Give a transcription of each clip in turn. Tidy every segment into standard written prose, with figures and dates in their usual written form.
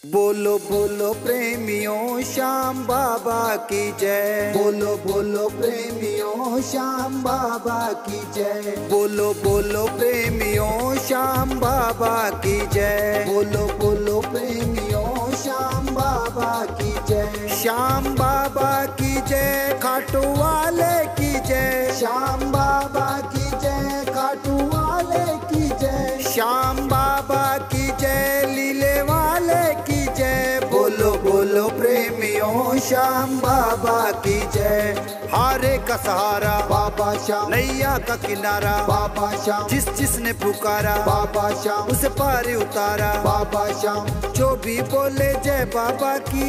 बोलो बोलो प्रेमियों श्याम बाबा की जय। बोलो बोलो प्रेमियों श्याम बाबा की जय। बोलो बोलो प्रेमियों श्याम बाबा की जय। बोलो बोलो प्रेमियों श्याम बाबा की जय। श्याम बाबा की जय, खाटू वाले की जय। श्याम बाबा की जय, खाटू वाले की जय। श्याम बाबा की जय, लीले वाले की जय। बोलो बोलो प्रेमियों श्याम बाबा की जय। हारे का सहारा बाबा श्याम, नैया का किनारा बाबा श्याम। जिस जिसने पुकारा बाबा श्याम, उसे पार उतारा बाबा श्याम। जो भी बोले जय बाबा की,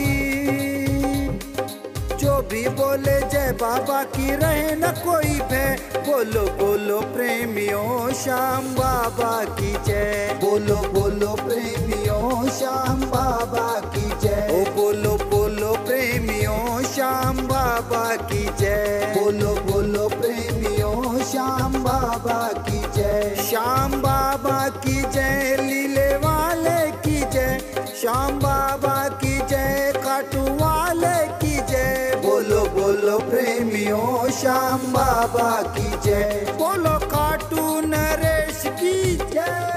जो भी बोले जय बाबा की, रहे न कोई भय। बोलो बोलो प्रेमियों श्याम बाबा की जय। बोलो बोलो प्रेमियों श्याम बाबा की जय। ओ बोलो बोलो प्रेमियों श्याम बाबा की जय। बोलो बोलो प्रेमियों श्याम बाबा की जय। श्याम बाबा की जय, लीले वाले की जय। श्याम बाबा की जय, खाटू वाले की जय। बोलो बोलो प्रेमियों श्याम बाबा की जय। बोलो खाटू नरेश की जय।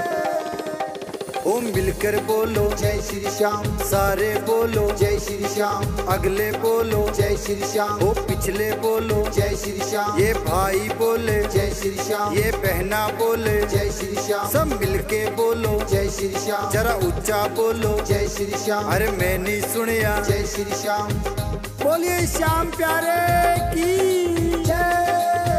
ओम मिलकर बोलो जय श्री श्याम, सारे बोलो जय श्री श्याम। अगले बोलो जय श्री श्याम, ओ पिछले बोलो जय श्री श्याम। ये भाई बोले जय श्री श्याम, ये बहना बोले जय श्री श्याम। सब मिलके बोलो जय श्री श्याम, जरा ऊंचा बोलो जय श्री श्याम। अरे मैं नहीं सुनिया जय श्री श्याम। बोलिए श्याम प्यारे की जय।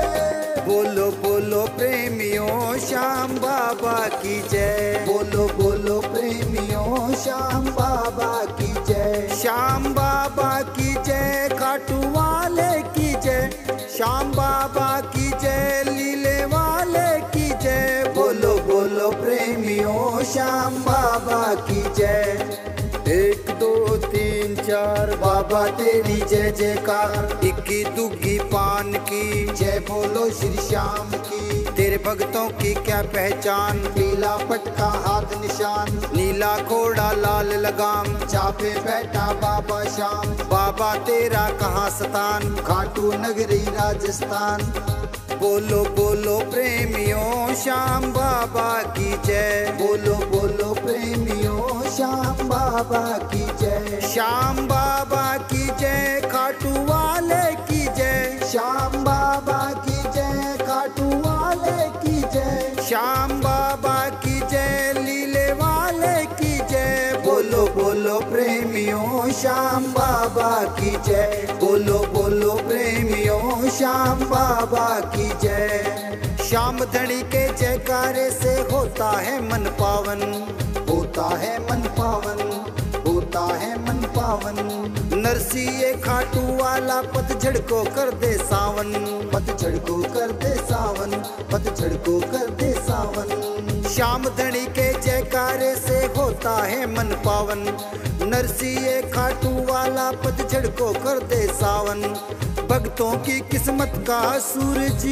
बोलो बोलो प्रेमियों श्याम बाबा की जय। बोलो बोलो प्रेमियों श्याम बाबा की जय। श्याम बाबा की जय, खाटू वाले की जय। श्याम बाबा की जय, लीले वाले की जय। बोलो बोलो प्रेमियों श्याम बाबा की जय। 1 2 3 4 बाबा तेरी जय जयकार। 21 दुग्गी पान की जय, बोलो श्री श्याम की। तेरे भक्तों की क्या पहचान, पीला पटका हाथ निशान। नीला घोड़ा लाल लगाम, चापे बैठा बाबा श्याम। बाबा तेरा कहाँ स्थान, खाटू नगरी राजस्थान। बोलो बोलो प्रेमियों श्याम बाबा की जय। बोलो बोलो प्रेमियों श्याम बाबा की जय। श्याम बाबा की जय, खाटू वाले की जय। श्याम बाबा की जय, खाटू वाले की जय। श्याम बाबा की जय, लीले वाले की जय। बोलो बोलो प्रेमियों श्याम बाबा की जय। बोलो बोलो प्रेमियों श्याम बाबा की जय। श्याम धनी के जयकारे से होता है मन पावन, होता है मन पावन, होता है मन पावन। नरसिंह खाटू वाला पतझड़ को कर दे सावन, पतझड़ को कर दे सावन, पतझड़ को कर दे सावन। श्याम धनी के जयकारे से होता है मन पावन। नरसिंह खाटू वाला पतझड़ को कर दे सावन। भक्तों की किस्मत का सूरज,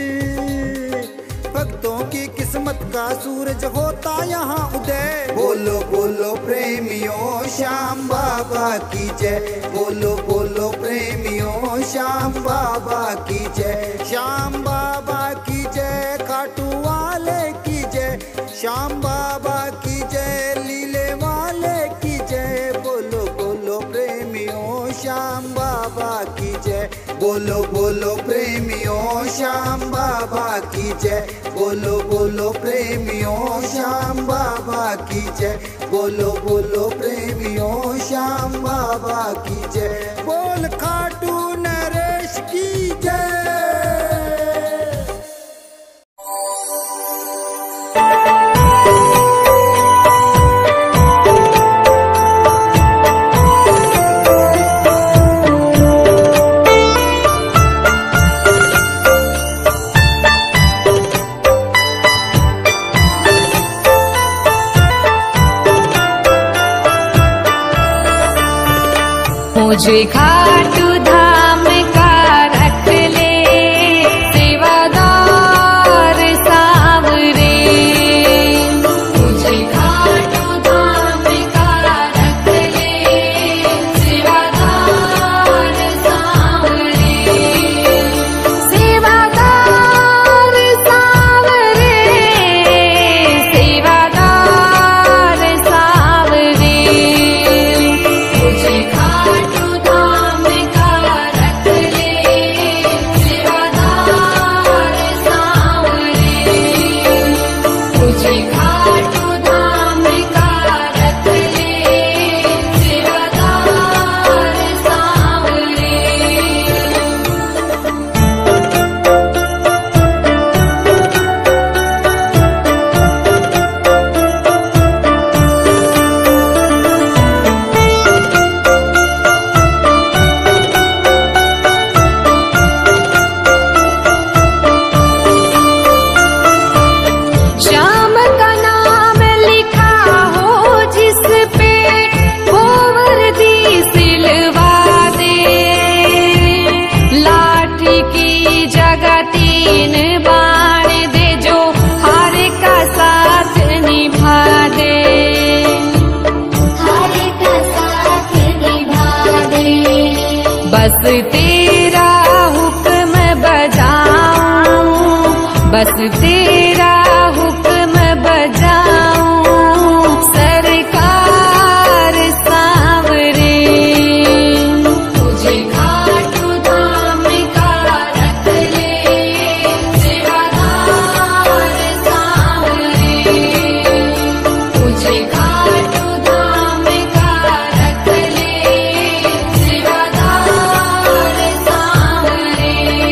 भक्तों की किस्मत का सूरज होता यहाँ उदय। बोलो बोलो प्रेमियों श्याम बाबा की जय। बोलो बोलो प्रेमियों श्याम बाबा की जय। श्याम बाबा की जय, खाटू वाले की जय। श्याम बाबा की जय, लीले वाले की जय। बोलो बोलो प्रेमियों श्याम बाबा की जय। बोलो बोलो प्रेमियों श्याम बाबा की जय। बोलो बोलो प्रेमियों श्याम बाबा की जय। बोलो बोलो प्रेमियों श्याम बाबा की जय। बोल खाटू नरेश की जय। मुझे खाटू धाम का रख ले सेवादार सांवरे। मुझे खाटू धाम का रख ले बस तेरा हुक्म बजाऊं, बस तेरा हुक्म बजाऊं, सरकार सांवरे। तुझे खाटू धाम का रख ले सेवादार सांवरे, तुझे खाटू धाम का रख ले सेवादार सांवरे।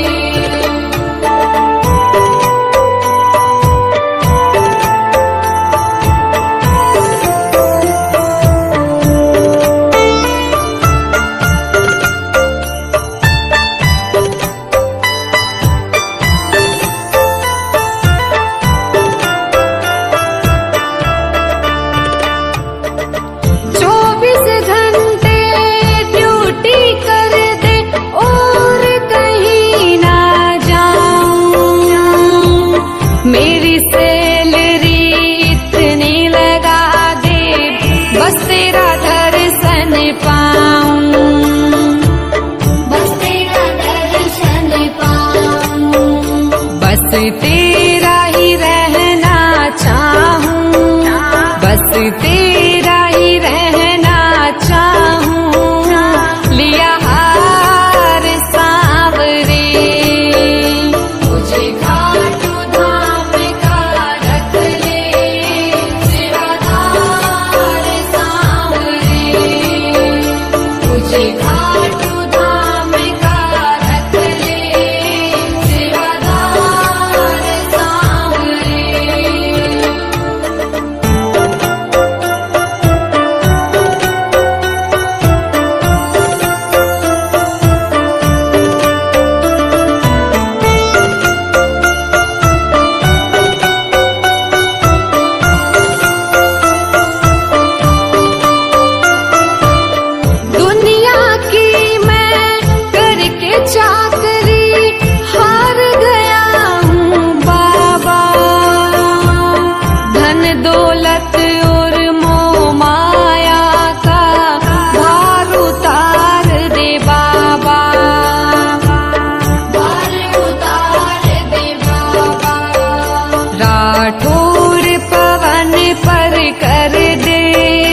मेरी सैलरी इतनी लगा दे, बस तेरा दर्शन पाऊं, बस तेरा दर्शन पाऊं, बस तेरा ही रहना चाहूं, बस तेरा ही रहना चाहूं, लिया हार सांवरे। मुझे खाटू धाम का रख ले सेवादार सांवरे, मुझे खाटू धाम का रख ले सेवादार सांवरे। दुनिया की मैं करके चाकरी हार गया हूँ बाबा, धन दौलत और मोह माया का भार उतार दे बाबा, भार उतार दे बाबा। राठौर पवन पर कर दे,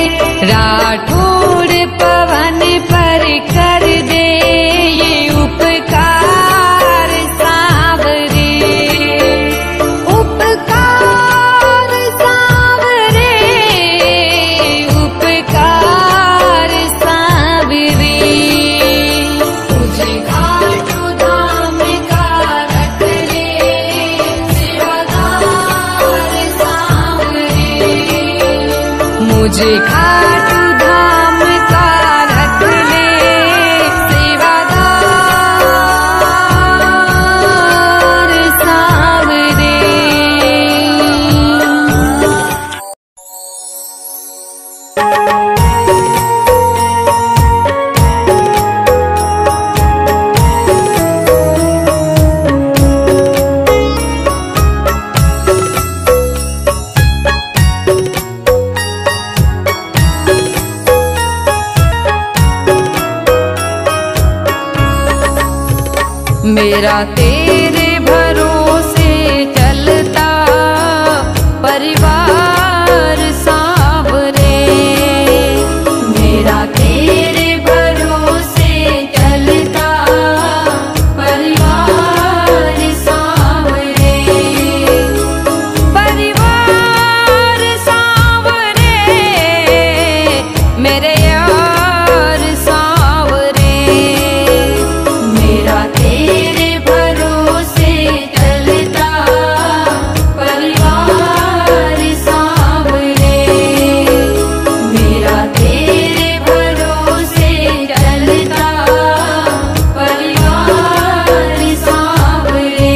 राठौर पवन पर कर दे ये उपकार सांवरे, उपकार सांवरे, उपकार सांवरे। तुझे खाटू धाम का रख ले सेवादार सांवरे, मुझे खाटू धाम का रख ले सेवादार सांवरे। मेरा तेरे भरोसे चलता परिवार सांवरे, मेरा तेरे भरोसे चलता परिवार सांवरे, परिवार सांवरे, मेरे यार सांवरे। मेरा तेरे भरोसे चलता परिवार सांवरे, मेरा तेरे भरोसे चलता परिवार सांवरे।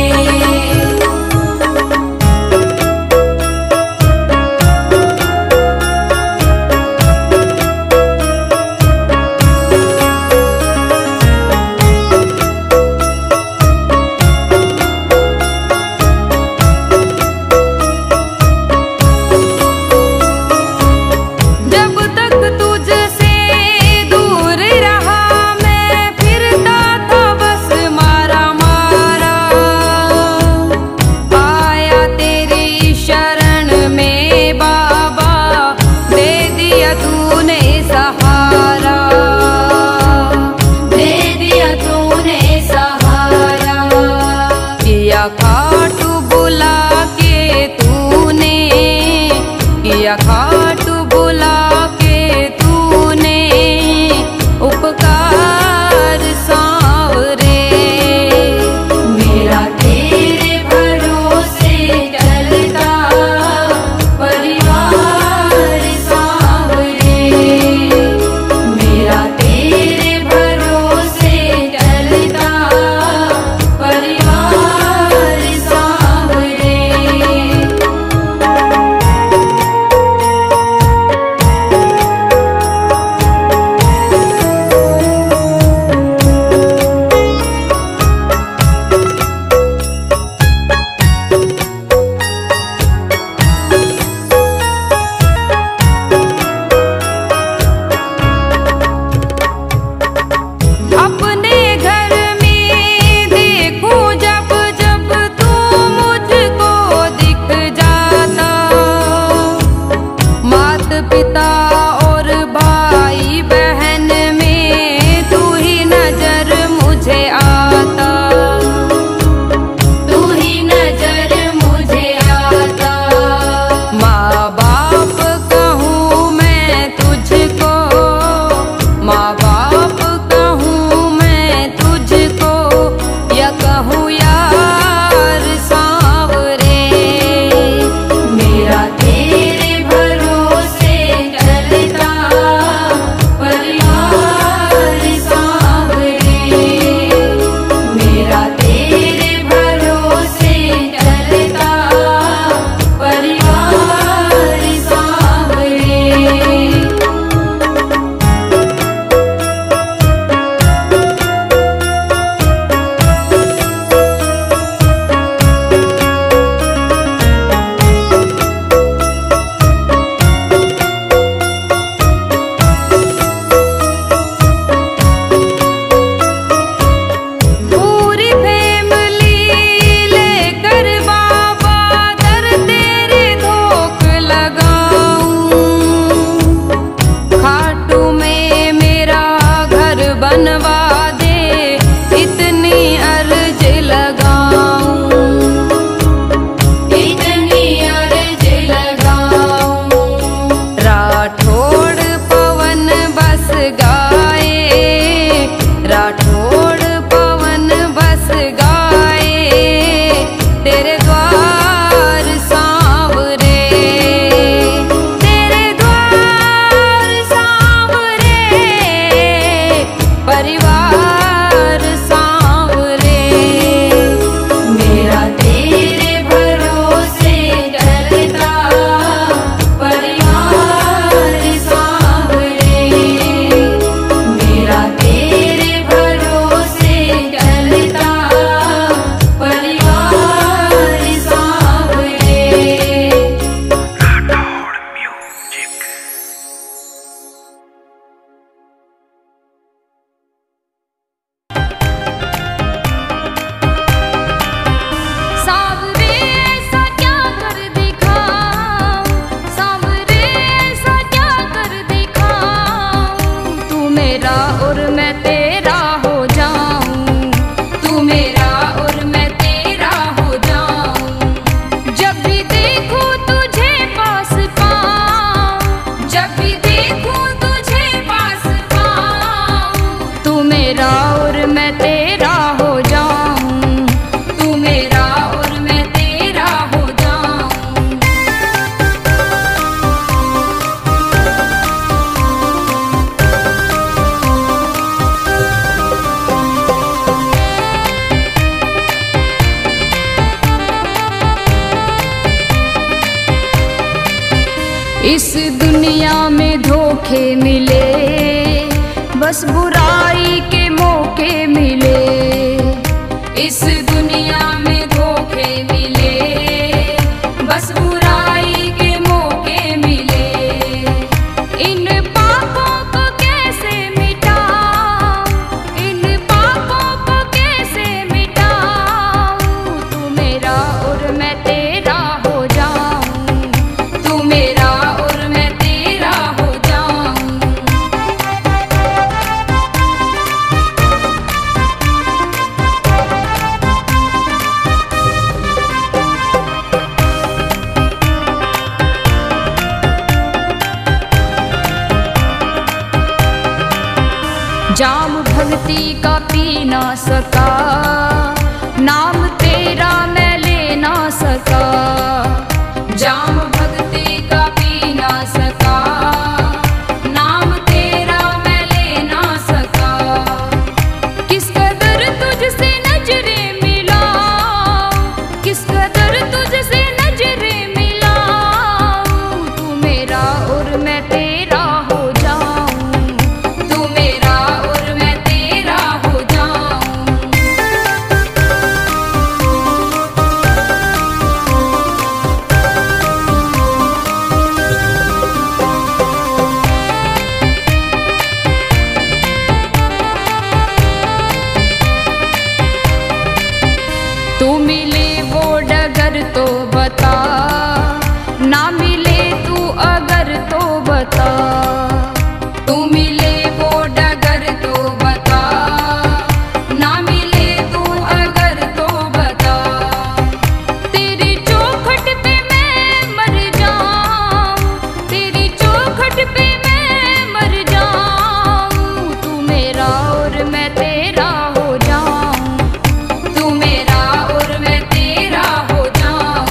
मेरा और मैं तेरा हो जाऊं, तू मेरा और मैं तेरा हो जाऊं। जब भी देखूं तुझे पास पाऊं, जब भी देखूं तुझे पास पाऊं, तू मेरा और मैं तेरा हो जाऊं, तू मेरा और मैं तेरा हो जाऊं। इस दुनिया में धोखे मिले, बस बुराई के मौके मिले। इस दुनिया में धोखे मिले, बस बुराई के मौके मिले। इन पापों को कैसे मिटाऊं, इन पापों को कैसे मिटाऊं, तू मेरा और मैं तेरा हो जाऊं, तू मेरा और मैं तेरा हो जाऊं। जाम भक्ति का पी ना सका, नाम तेरा मैं ले ना सका। जाम भक्ति का पी ना सका, नाम तेरा मैं ले ना सका। किस कदर तुझसे नजरें मिलाऊं, किस कदर तुझसे नजरें मिलाऊं, तू मेरा और मैं तेरा हो जाऊं, तू मेरा और मैं तेरा हो जाऊं। तू मिले वो डगर तो बता, ना मिले तू अगर तो बता। तू मिले वो डगर तो बता, ना मिले तू अगर तो बता। तेरी चौखट पे मैं मर जाऊं, तेरी चौखट पे मैं मर जाऊं, तू मेरा और मैं तेरा हो जाऊं, तू मेरा और मैं तेरा हो जाऊं।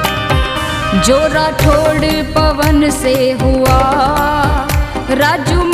जो राठौड़ पवन से हुआ, राजू